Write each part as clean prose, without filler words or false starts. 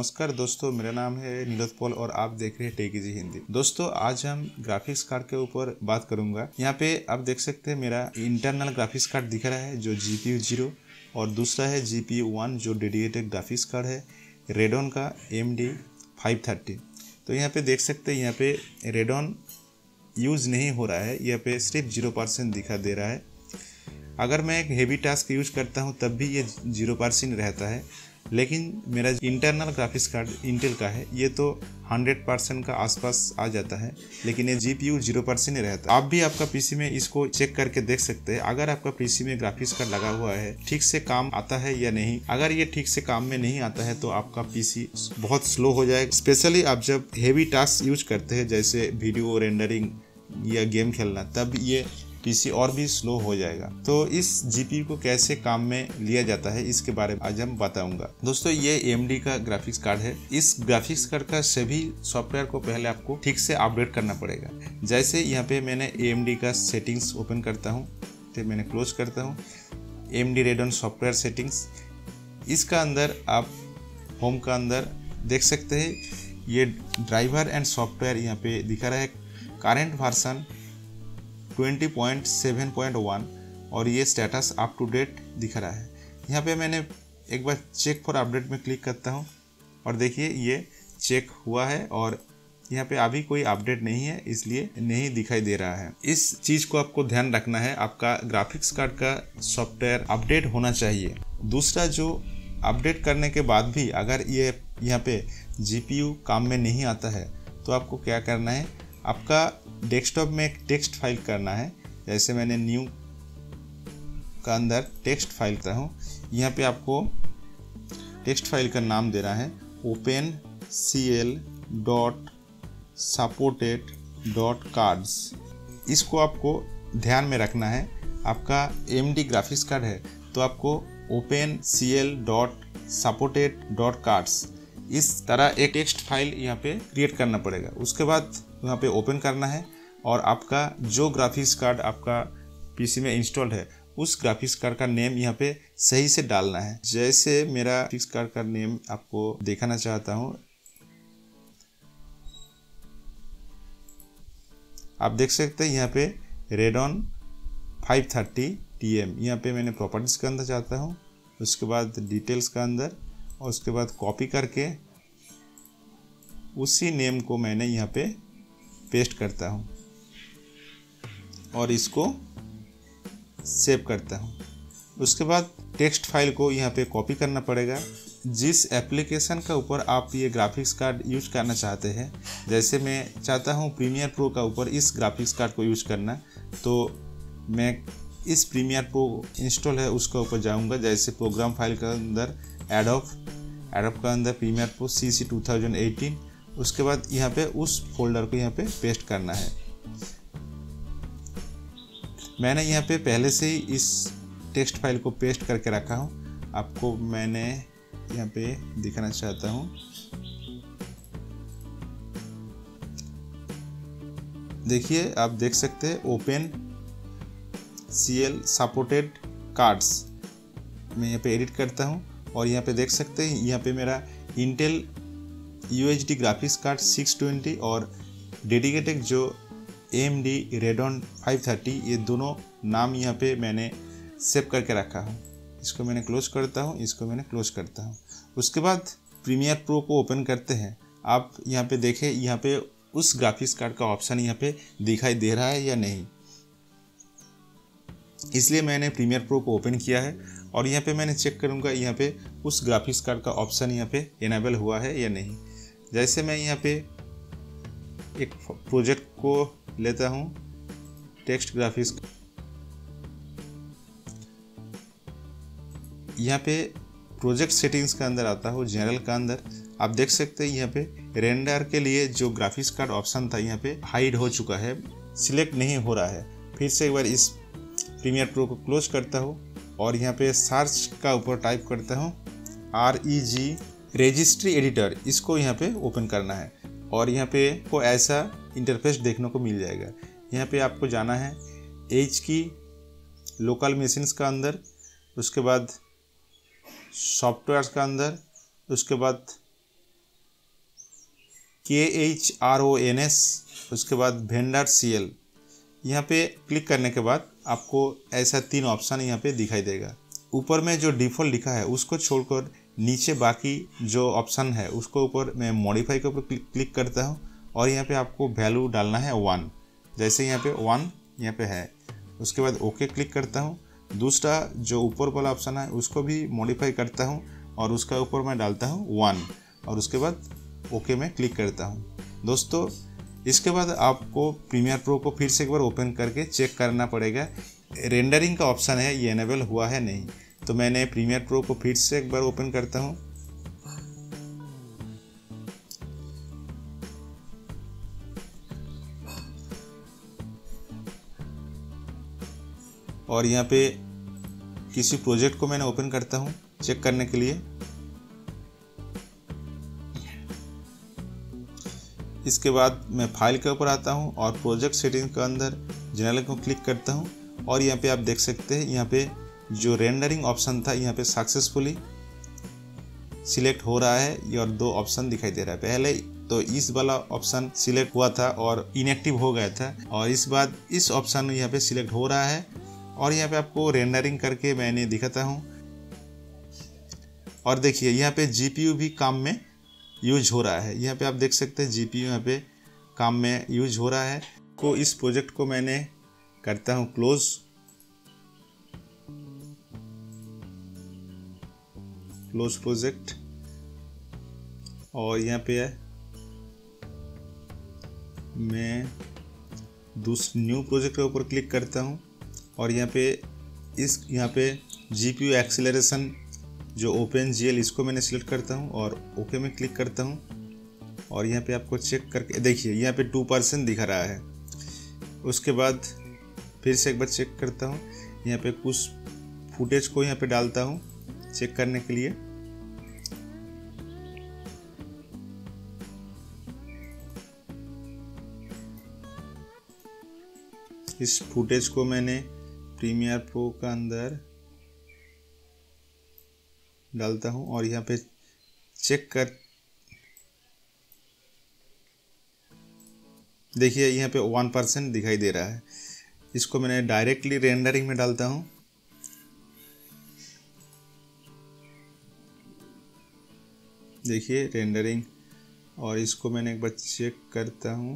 नमस्कार दोस्तों, मेरा नाम है नीलोद पॉल और आप देख रहे हैं टेक इजी हिंदी। दोस्तों आज हम ग्राफिक्स कार्ड के ऊपर बात करूंगा। यहाँ पे आप देख सकते हैं मेरा इंटरनल ग्राफिक्स कार्ड दिख रहा है जो GPU 0 और दूसरा है GPU 1 जो डेडिकेटेड ग्राफिक्स कार्ड है रेडॉन का AMD 530। तो यहाँ पे देख सकते हैं यहाँ पे रेडॉन यूज़ नहीं हो रहा है, यहाँ पे सिर्फ 0% दिखा दे रहा है। अगर मैं एक हेवी टास्क यूज करता हूँ तब भी ये 0% रहता है, लेकिन मेरा इंटरनल ग्राफिक्स कार्ड इंटेल का है, ये तो 100% का आसपास आ जाता है, लेकिन ये GPU 0% ही रहता है। आप भी आपका PC में इसको चेक करके देख सकते हैं। अगर आपका PC में ग्राफिक्स कार्ड लगा हुआ है, ठीक से काम आता है या नहीं। अगर ये ठीक से काम में नहीं आता है तो आपका PC बहुत स्लो हो जाएगा। स्पेशली आप जब हेवी टास्क यूज करते हैं जैसे वीडियो रेंडरिंग या गेम खेलना, तब ये PC और भी स्लो हो जाएगा। तो इस GPU को कैसे काम में लिया जाता है इसके बारे में आज हम बताऊंगा। दोस्तों ये AMD का ग्राफिक्स कार्ड है। इस ग्राफिक्स कार्ड का सभी सॉफ्टवेयर को पहले आपको ठीक से अपडेट करना पड़ेगा। जैसे यहाँ पे मैंने AMD का सेटिंग्स ओपन करता हूँ, फिर मैंने क्लोज करता हूँ। AMD रेडॉन सॉफ्टवेयर सेटिंग्स, इसका अंदर आप होम का अंदर देख सकते हैं ये ड्राइवर एंड सॉफ्टवेयर यहाँ पे दिखा रहा है। करेंट वर्जन 20.7.1 और ये स्टेटस अप टू डेट दिख रहा है। यहाँ पे मैंने एक बार चेक फॉर अपडेट में क्लिक करता हूँ और देखिए ये चेक हुआ है और यहाँ पे अभी कोई अपडेट नहीं है, इसलिए नहीं दिखाई दे रहा है। इस चीज़ को आपको ध्यान रखना है, आपका ग्राफिक्स कार्ड का सॉफ्टवेयर अपडेट होना चाहिए। दूसरा, जो अपडेट करने के बाद भी अगर ये यहाँ पे GPU काम में नहीं आता है तो आपको क्या करना है, आपका डेस्कटॉप में एक टेक्स्ट फाइल करना है। जैसे मैंने न्यू का अंदर टेक्स्ट फाइल करता हूँ, यहाँ पे आपको टेक्स्ट फाइल का नाम देना है opencl.supported.cards। इसको आपको ध्यान में रखना है। आपका AMD ग्राफिक्स कार्ड है तो आपको opencl.supported.cards इस तरह एक टेक्स्ट फाइल यहाँ पे क्रिएट करना पड़ेगा। उसके बाद यहाँ पे ओपन करना है और आपका जो ग्राफिक्स कार्ड आपका PC में इंस्टॉल्ड है उस ग्राफिक्स कार्ड का नेम यहाँ पे सही से डालना है। जैसे मेरा ग्राफिक्स कार्ड का नेम आपको दिखाना चाहता हूँ, आप देख सकते हैं यहाँ पे रेडॉन 530 TM। यहाँ पे मैंने प्रॉपर्टीज के अंदर जाता हूँ, उसके बाद डिटेल्स का अंदर और उसके बाद कॉपी करके उसी नेम को मैंने यहाँ पे पेस्ट करता हूँ और इसको सेव करता हूँ। उसके बाद टेक्स्ट फाइल को यहाँ पे कॉपी करना पड़ेगा। जिस एप्लीकेशन का ऊपर आप ये ग्राफिक्स कार्ड यूज करना चाहते हैं, जैसे मैं चाहता हूँ प्रीमियर प्रो का ऊपर इस ग्राफिक्स कार्ड को यूज करना, तो मैं इस प्रीमियर प्रो इंस्टॉल है उसका ऊपर जाऊँगा। जैसे प्रोग्राम फाइल का अंदर एडोब का अंदर प्रीमियर प्रो CC 2018, उसके बाद यहाँ पे उस फोल्डर को यहाँ पे पेस्ट करना है। मैंने यहाँ पे पहले से ही इस टेक्स्ट फाइल को पेस्ट करके रखा हूँ, आपको मैंने यहाँ पे दिखाना चाहता हूँ। देखिए आप देख सकते हैं opencl supported cards। मैं यहाँ पे एडिट करता हूँ और यहाँ पे देख सकते हैं यहाँ पे मेरा इंटेल UHD ग्राफिक्स कार्ड 620 और डेडिकेटेड जो AMD रेडॉन 530, ये दोनों नाम यहाँ पे मैंने सेव करके रखा हूँ। इसको मैंने क्लोज करता हूँ, इसको मैंने क्लोज करता हूँ। उसके बाद प्रीमियर प्रो को ओपन करते हैं। आप यहाँ पे देखें, यहाँ पे उस ग्राफिक्स कार्ड का ऑप्शन यहाँ पे दिखाई दे रहा है या नहीं, इसलिए मैंने प्रीमियर प्रो को ओपन किया है और यहाँ पे मैंने चेक करूँगा यहाँ पे उस ग्राफिक्स कार्ड का ऑप्शन यहाँ पे इनेबल हुआ है या नहीं। जैसे मैं यहाँ पे एक प्रोजेक्ट को लेता हूँ, टेक्स्ट ग्राफिक्स, यहाँ पे प्रोजेक्ट सेटिंग्स का अंदर आता हूँ, जनरल का अंदर आप देख सकते हैं यहाँ पे रेंडर के लिए जो ग्राफिक्स कार्ड ऑप्शन था यहाँ पे हाइड हो चुका है, सिलेक्ट नहीं हो रहा है। फिर से एक बार इस प्रीमियर प्रो को क्लोज करता हूँ और यहाँ पे सर्च का ऊपर टाइप करता हूँ REG रजिस्ट्री एडिटर, इसको यहाँ पे ओपन करना है और यहाँ पे को ऐसा इंटरफेस देखने को मिल जाएगा। यहाँ पे आपको जाना है एज की लोकल मशीन्स का अंदर, उसके बाद सॉफ्टवेयर का अंदर, उसके बाद KHRONS, उसके बाद वेंडर CL। यहाँ पे क्लिक करने के बाद आपको ऐसा 3 ऑप्शन यहाँ पे दिखाई देगा। ऊपर में जो डिफ़ॉल्ट लिखा है उसको छोड़कर नीचे बाकी जो ऑप्शन है उसको ऊपर मैं मॉडिफाई के ऊपर क्लिक करता हूँ और यहाँ पे आपको वैल्यू डालना है 1। जैसे यहाँ पे 1 यहाँ पे है, उसके बाद ओके क्लिक करता हूँ। दूसरा जो ऊपर वाला ऑप्शन है उसको भी मॉडिफाई करता हूँ और उसका ऊपर मैं डालता हूँ 1 और उसके बाद ओके में क्लिक करता हूँ। दोस्तों इसके बाद आपको प्रीमियर प्रो को फिर से एक बार ओपन करके चेक करना पड़ेगा रेंडरिंग का ऑप्शन है ये इनेबल हुआ है नहीं। तो मैंने प्रीमियर प्रो को फिर से एक बार ओपन करता हूँ और यहाँ पे किसी प्रोजेक्ट को मैंने ओपन करता हूँ चेक करने के लिए। इसके बाद मैं फाइल के ऊपर आता हूँ और प्रोजेक्ट सेटिंग के अंदर जनरल को क्लिक करता हूँ और यहाँ पे आप देख सकते हैं यहाँ पे जो रेंडरिंग ऑप्शन था यहाँ पे सक्सेसफुली सिलेक्ट हो रहा है और 2 ऑप्शन दिखाई दे रहा है। पहले तो इस वाला ऑप्शन सिलेक्ट हुआ था और इनएक्टिव हो गया था और इस बाद इस ऑप्शन यहाँ पे सिलेक्ट हो रहा है और यहाँ पे आपको रेंडरिंग करके मैंने दिखाता हूँ। और देखिए यहाँ पे GPU भी काम में यूज हो रहा है। यहाँ पे आप देख सकते हैं GPU यहाँ पे काम में यूज हो रहा है। को इस प्रोजेक्ट को मैंने करता हूँ क्लोज प्रोजेक्ट और यहाँ पे है मैं न्यू प्रोजेक्ट के ऊपर क्लिक करता हूँ और यहाँ पे GPU एक्सीलरेशन जो OpenGL इसको मैंने सिलेक्ट करता हूँ और ओके में क्लिक करता हूँ और यहाँ पे आपको चेक करके देखिए यहाँ पे 2% दिखा रहा है। उसके बाद फिर से एक बार चेक करता हूँ, यहाँ पे कुछ फुटेज को यहाँ पे डालता हूँ चेक करने के लिए। इस फुटेज को मैंने प्रीमियर प्रो का अंदर डालता हूँ और यहाँ पे चेक कर देखिए यहाँ पे 1% दिखाई दे रहा है। इसको मैंने डायरेक्टली रेंडरिंग में डालता हूँ। देखिए रेंडरिंग और इसको मैंने एक बार चेक करता हूँ।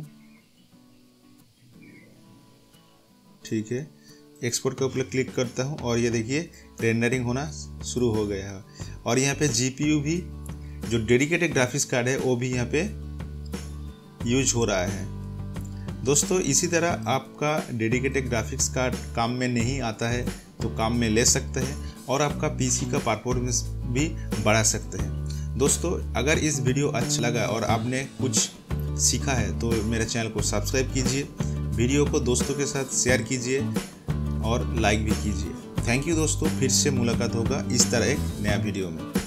ठीक है, एक्सपोर्ट के ऊपर क्लिक करता हूँ और ये देखिए रेंडरिंग होना शुरू हो गया है। और यहाँ पे GPU भी जो डेडिकेटेड ग्राफिक्स कार्ड है वो भी यहाँ पे यूज हो रहा है। दोस्तों इसी तरह आपका डेडिकेटेड ग्राफिक्स कार्ड काम में नहीं आता है तो काम में ले सकते हैं और आपका PC का परफॉर्मेंस भी बढ़ा सकते हैं। दोस्तों अगर इस वीडियो अच्छा लगा और आपने कुछ सीखा है तो मेरे चैनल को सब्सक्राइब कीजिए, वीडियो को दोस्तों के साथ शेयर कीजिए और लाइक भी कीजिए। थैंक यू दोस्तों, फिर से मुलाकात होगा इस तरह एक नया वीडियो में।